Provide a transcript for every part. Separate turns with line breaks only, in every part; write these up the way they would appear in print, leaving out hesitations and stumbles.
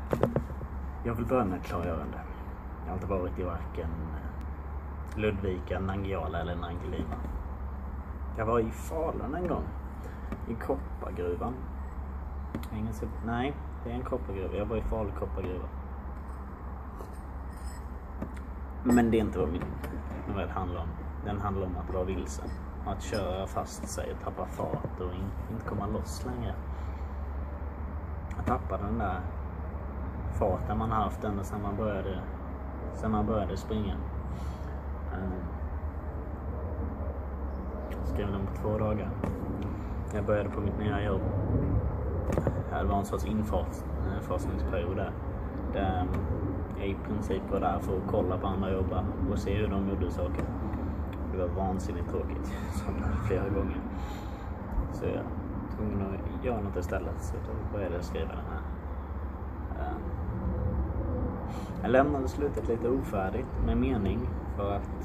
Jag vill börja med ett klargörande. Jag har inte varit i varken Ludvika, Nangijala eller Nangilima. Jag var i Falun en gång. I koppargruvan. Nej, det är en koppargruva. Jag var i Falu koppargruva. Men det är inte vad min novell handlar om. Den handlar om att vara vilsen. Att köra fast sig, tappa fart och inte komma loss längre. Att tappa den där farten man haft ända sedan man började springa. Jag skrev den på 2 dagar. Jag började på mitt nya jobb. Det var en sorts infasningsperiod där jag i princip var där för att kolla på andra jobba och se hur de gjorde saker. Det var vansinnigt tråkigt, som flera gånger. Så jag var tvungen att göra något istället, så då började jag skriva den här. Jag lämnade slutet lite ofärdigt med mening för att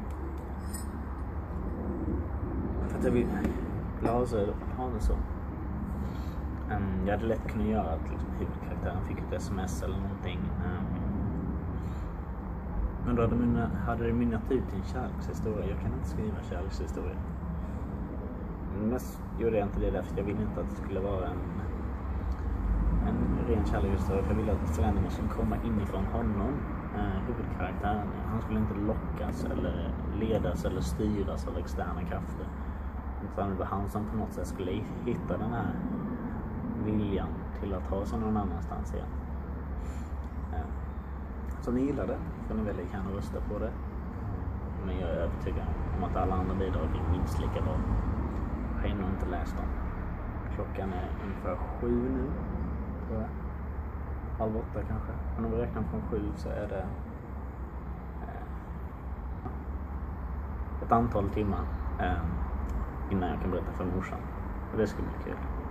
jag ville ha det så. Jag hade lätt kunnat göra att liksom, huvudkaraktären fick ett sms eller någonting. Men då hade det mynnat ut i en kärlekshistoria. Jag kan inte skriva kärlekshistoria. Men mest gjorde jag inte det därför jag ville inte att det skulle vara en ren kärlekshistoria. Jag ville att förändringen skulle komma inifrån honom, huvudkaraktären. Han skulle inte lockas eller ledas eller styras av externa krafter. Utan det var han som på något sätt skulle hitta den här viljan till att ta sig någon annanstans igen. Så ni gillar det får ni väldigt gärna rösta på det. Men jag är övertygad om att alla andra bidrag är minst lika bra. Jag har ännu inte läst dem. Klockan är ungefär 7 nu, tror jag. 7:30 kanske. Men om vi räknar från 7 så är det ett antal timmar innan jag kan berätta för morsan. Och det ska bli kul.